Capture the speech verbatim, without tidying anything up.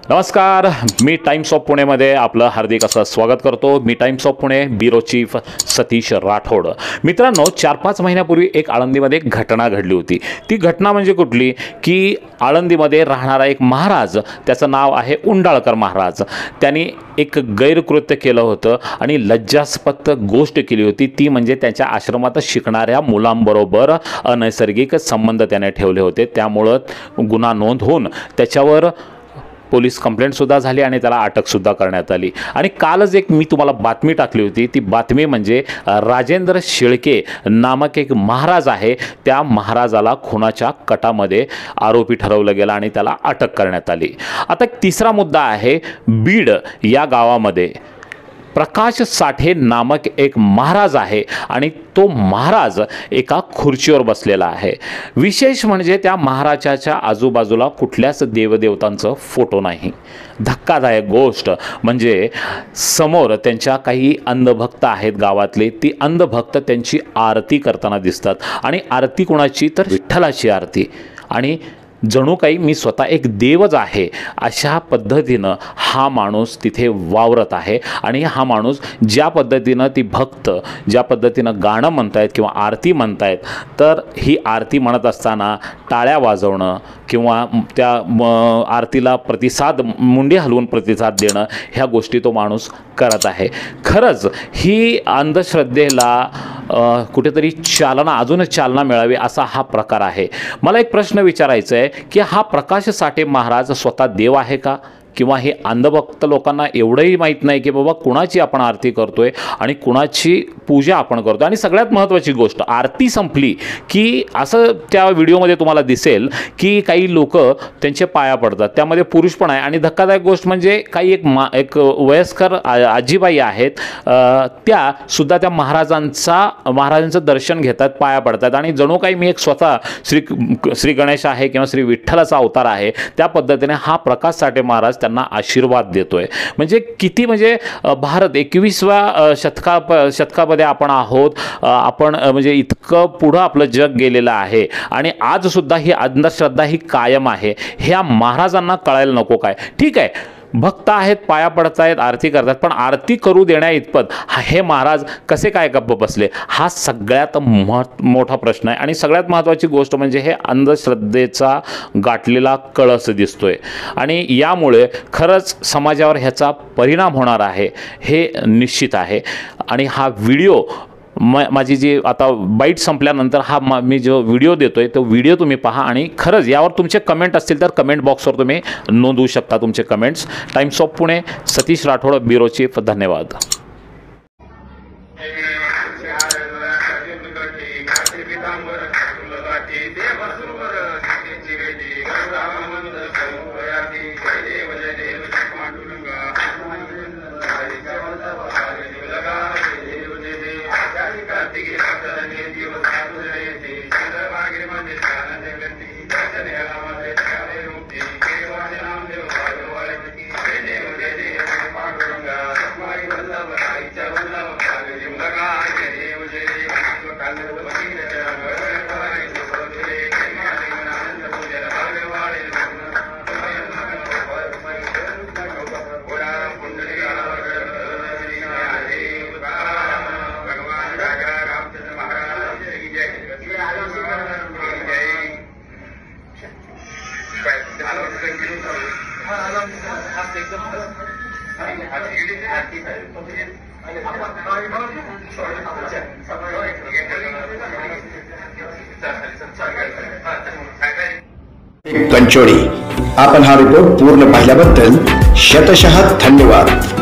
नमस्कार, मी Times of पुणेमध्ये आपलं हार्दिक असं स्वागत करतो। मी Times of Pune bureau chief Satish Rathod. मित्रांनो, चार पाच महिन्यापूर्वी एक आळंदीमध्ये एक घटना घडली होती। ती घटना म्हणजे कुठली की आळंदीमध्ये राहणारा एक महाराज, त्याचं नाव आहे उंडाळकर महाराज, त्यांनी एक गैरकृत्य केलं होतं आणि लज्जास्पद गोष्ट केली होती। ती म्हणजे त्याच्या आश्रमात शिकणाऱ्या मुलांबरोबर अनैसर्गिक संबंध त्याने ठेवले होते। त्यामुळं गुन्हा नोंद होऊन त्याच्यावर पोलीस कंप्लेंटसुद्धा झाली आणि त्याला अटकसुद्धा करण्यात आली। आणि कालच एक मी तुम्हाला बातमी टाकली होती। ती बातमी म्हणजे राजेंद्र शेळके नामक एक महाराज आहे, त्या महाराजाला खुनाच्या कटामध्ये आरोपी ठरवलं गेलं आणि त्याला अटक करण्यात आली। आता एक तिसरा मुद्दा आहे, बीड या गावामध्ये प्रकाश साठे नामक एक महाराज आहे आणि तो महाराज एका खुर्चीवर बसलेला आहे। विशेष म्हणजे त्या महाराजाच्या आजूबाजूला कुठल्याच देवदेवतांचं फोटो नाही। धक्कादायक गोष्ट म्हणजे समोर त्यांच्या काही अंधभक्त आहेत गावातले, ती अंधभक्त त्यांची आरती करताना दिसतात आणि आरती कोणाची तर विठ्ठलाची आरती, आणि जणू काही मी स्वतः एक देवच आहे अशा पद्धतीनं हा माणूस तिथे वावरत आहे। आणि हा माणूस ज्या पद्धतीनं ती भक्त ज्या पद्धतीनं गाणं म्हणतायत किंवा आरती म्हणतायत, तर ही आरती म्हणत असताना टाळ्या वाजवणं किंवा त्या आरतीला प्रतिसाद, मुंडी हलवून प्रतिसाद देणं, ह्या गोष्टी तो माणूस करत आहे। खरंच ही अंधश्रद्धेला कुठेतरी चालना, अजूनच चालना मिळावी असा हा प्रकार आहे। मला एक प्रश्न विचारायचा आहे की हा प्रकाश साठे महाराज स्वतः देव आहे का? किंवा हे अंधभक्त लोकांना एवढंही माहीत नाही की बाबा कुणाची आपण आरती करतोय आणि कुणाची पूजा आपण करतो। आणि सगळ्यात महत्त्वाची गोष्ट, आरती संपली की असं त्या व्हिडिओमध्ये तुम्हाला दिसेल की काही लोक त्यांचे पाया पडतात, त्यामध्ये पुरुष पण आहे। आणि धक्कादायक गोष्ट म्हणजे काही एक मा एक वयस्कर आजीबाई आहेत, त्या सुद्धा त्या महाराजांचा महाराजांचं दर्शन घेतात, पाया पडतात आणि जणू काही मी एक स्वतः श्री श्री गणेश आहे किंवा श्री विठ्ठलाचा अवतार आहे, त्या पद्धतीने हा प्रकाश साठे महाराज त्यांना आशीर्वाद देतोय। म्हणजे किती म्हणजे भारत एकविसाव्या शतका शतकामध्ये आपण आहोत, आपण म्हणजे इतकं पुढं आपलं जग गेलेलं आहे आणि आज सुद्धा ही अंधश्रद्धा ही कायम आहे। ह्या महाराजांना कळायला नको काय? ठीक आहे, भक्त आहेत, पाया पडत आहेत, आरती करतात, पण आरती करू देण्या इतपत हे महाराज कसे काय गप्प बसले, हा सगळ्यात मोठा प्रश्न आहे। आणि सगळ्यात महत्त्वाची गोष्ट म्हणजे हे अंधश्रद्धेचा गाठलेला कळस दिसतोय आणि यामुळे खरंच समाजावर ह्याचा परिणाम होणार आहे हे निश्चित आहे। आणि हा व्हिडिओ म माझी जी आता बाईट संपल्यानंतर हा मा मी जो व्हिडिओ देतोय तो व्हिडिओ तुम्ही पहा आणि खरंच यावर तुमचे कमेंट असतील तर कमेंट बॉक्सवर तुम्ही नोंदवू शकता तुमचे comments. Times of Pune, Satish Rathod, bureau chief, धन्यवाद। कंचोडी, आपण हा रिपोर्ट पूर्ण पाहिल्याबद्दल शतशः धन्यवाद।